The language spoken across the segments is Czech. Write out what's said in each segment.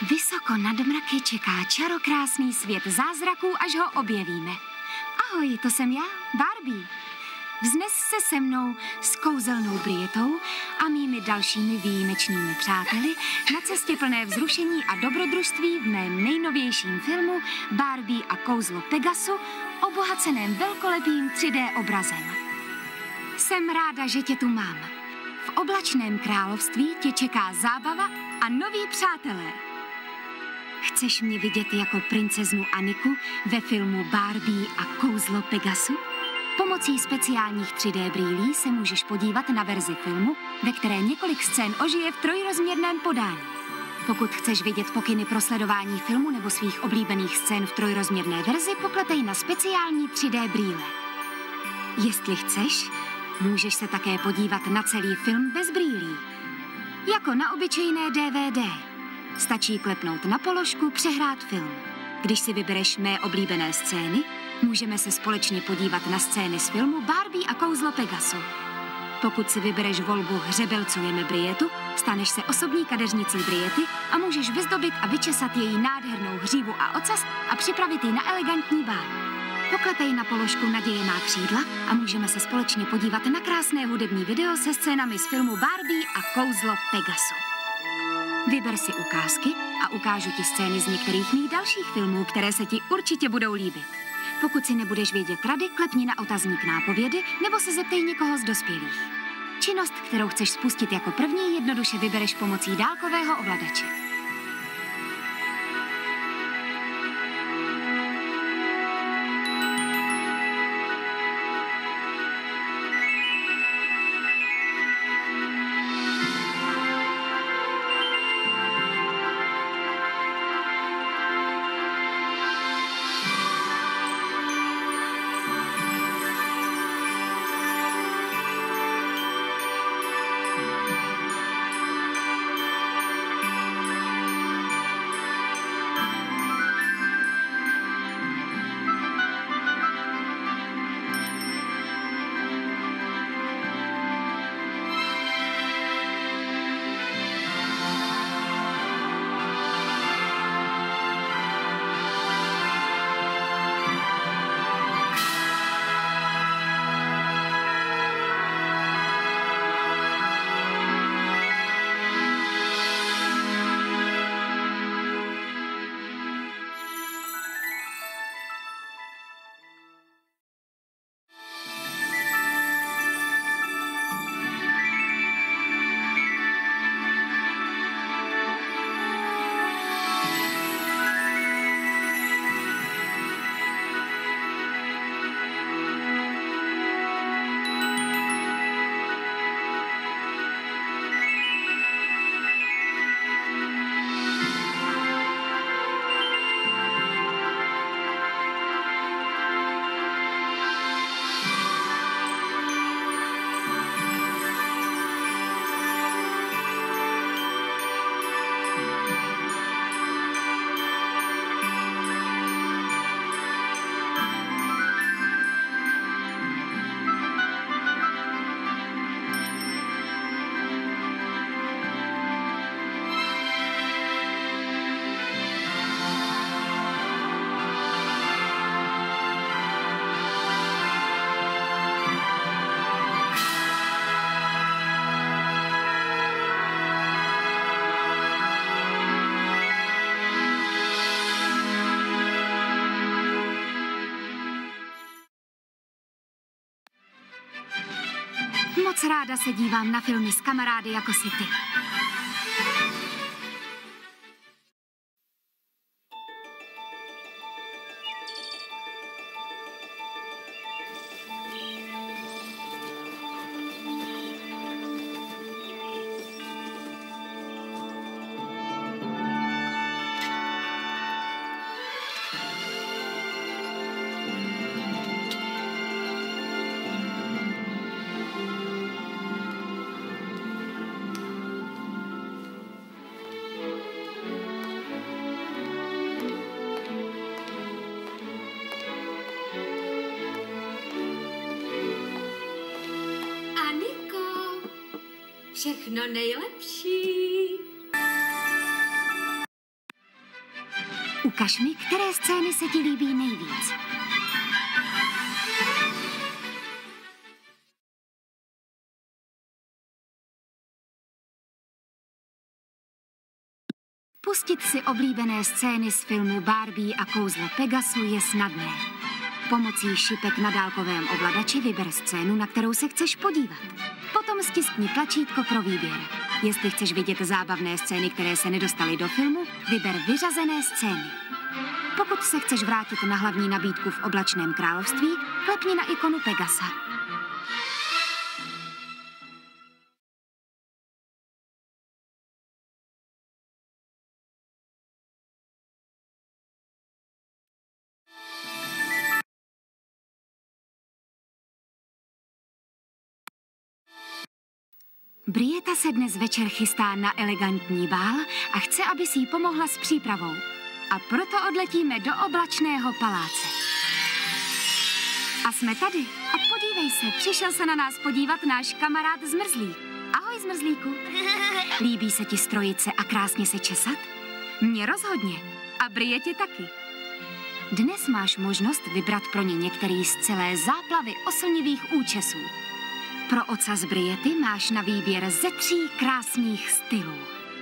Vysoko nad mraky čeká čarokrásný svět zázraků, až ho objevíme. Ahoj, to jsem já, Barbie. Vznes se se mnou s kouzelnou Brietou a mými dalšími výjimečnými přáteli na cestě plné vzrušení a dobrodružství v mém nejnovějším filmu Barbie a kouzlo Pegasu, obohaceném velkolepým 3D obrazem. Jsem ráda, že tě tu mám. V oblačném království tě čeká zábava a noví přátelé. Chceš mě vidět jako princeznu Aniku ve filmu Barbie a kouzlo Pegasu? Pomocí speciálních 3D brýlí se můžeš podívat na verzi filmu, ve které několik scén ožije v trojrozměrném podání. Pokud chceš vidět pokyny pro sledování filmu nebo svých oblíbených scén v trojrozměrné verzi, poklepej na speciální 3D brýle. Jestli chceš, můžeš se také podívat na celý film bez brýlí. Jako na obyčejné DVD. Stačí klepnout na položku, přehrát film. Když si vybereš mé oblíbené scény, můžeme se společně podívat na scény z filmu Barbie a kouzlo Pegasu. Pokud si vybereš volbu Hřebelcujeme Brietu, staneš se osobní kadeřnicí Briety a můžeš vyzdobit a vyčesat její nádhernou hřívu a ocas a připravit ji na elegantní bál. Poklepej na položku Naděje má křídla a můžeme se společně podívat na krásné hudební video se scénami z filmu Barbie a kouzlo Pegasu. Vyber si ukázky a ukážu ti scény z některých mých dalších filmů, které se ti určitě budou líbit. Pokud si nebudeš vědět rady, klepni na otazník nápovědy nebo se zeptej někoho z dospělých. Činnost, kterou chceš spustit jako první, jednoduše vybereš pomocí dálkového ovladače. Moc ráda se dívám na filmy s kamarády jako si ty. Všechno nejlepší. Ukaž mi, které scény se ti líbí nejvíc. Pustit si oblíbené scény z filmu Barbie a kouzlo Pegasu je snadné. Pomocí šipek na dálkovém ovladači vyber scénu, na kterou se chceš podívat. Potom stiskni tlačítko pro výběr. Jestli chceš vidět zábavné scény, které se nedostaly do filmu, vyber vyřazené scény. Pokud se chceš vrátit na hlavní nabídku v Oblačném království, klepni na ikonu Pegasa. Brieta se dnes večer chystá na elegantní bál a chce, aby si jí pomohla s přípravou. A proto odletíme do Oblačného paláce. A jsme tady. A podívej se, přišel se na nás podívat náš kamarád Zmrzlík. Ahoj, Zmrzlíku. Líbí se ti strojit se a krásně se česat? Mně rozhodně. A Brietě taky. Dnes máš možnost vybrat pro ně některý z celé záplavy oslnivých účesů. Pro ocas Briety máš na výběr ze 3 krásných stylů.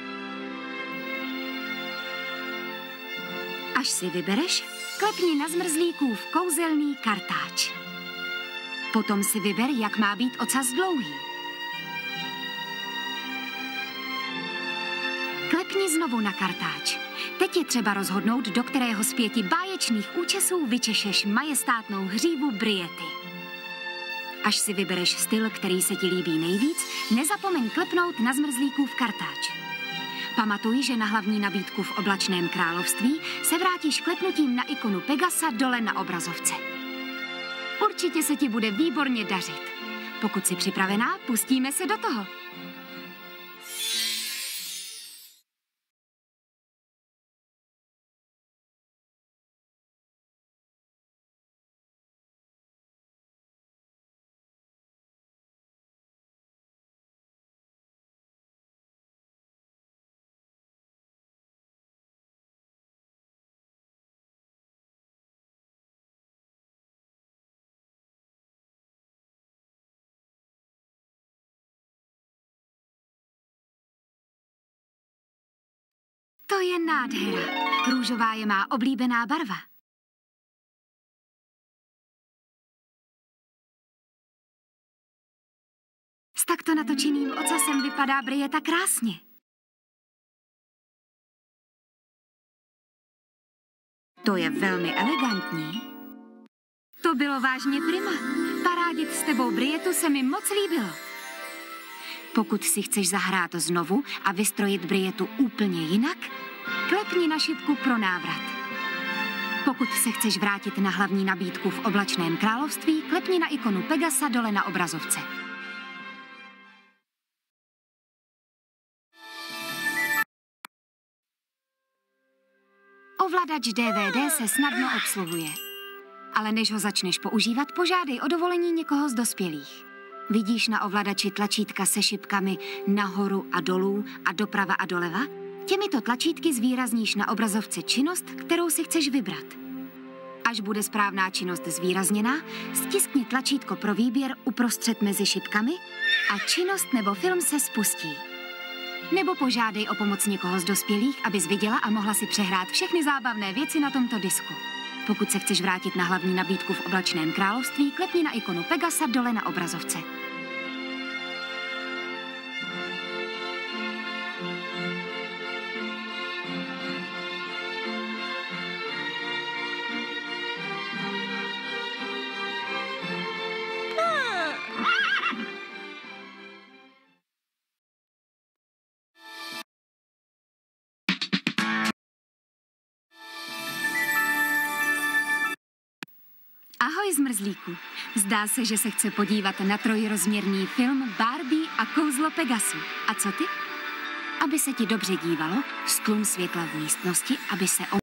Až si vybereš, klepni na Zmrzlíkův kouzelný kartáč. Potom si vyber, jak má být ocas dlouhý. Klepni znovu na kartáč. Teď je třeba rozhodnout, do kterého z 5 báječných účesů vyčešeš majestátnou hřívu Briety. Až si vybereš styl, který se ti líbí nejvíc, nezapomeň klepnout na Zmrzlíkův kartáč. Pamatuj, že na hlavní nabídku v Oblačném království se vrátíš klepnutím na ikonu Pegasa dole na obrazovce. Určitě se ti bude výborně dařit. Pokud jsi připravená, pustíme se do toho. To je nádhera. Růžová je má oblíbená barva. S takto natočeným ocasem vypadá Brieta krásně. To je velmi elegantní. To bylo vážně prima. Parádit s tebou Brietu se mi moc líbilo. Pokud si chceš zahrát znovu a vystrojit Brietu úplně jinak, klepni na šipku pro návrat. Pokud se chceš vrátit na hlavní nabídku v Oblačném království, klepni na ikonu Pegasa dole na obrazovce. Ovladač DVD se snadno obsluhuje. Ale než ho začneš používat, požádej o dovolení někoho z dospělých. Vidíš na ovladači tlačítka se šipkami nahoru a dolů a doprava a doleva? Těmito tlačítky zvýrazníš na obrazovce činnost, kterou si chceš vybrat. Až bude správná činnost zvýrazněná, stiskni tlačítko pro výběr uprostřed mezi šipkami a činnost nebo film se spustí. Nebo požádej o pomoc někoho z dospělých, abys viděla a mohla si přehrát všechny zábavné věci na tomto disku. Pokud se chceš vrátit na hlavní nabídku v Oblačném království, klepni na ikonu Pegasa dole na obrazovce. Ahoj, Zmrzlíku. Zdá se, že se chce podívat na trojrozměrný film Barbie a kouzlo Pegasu. A co ty? Aby se ti dobře dívalo, stlum světla v místnosti, aby se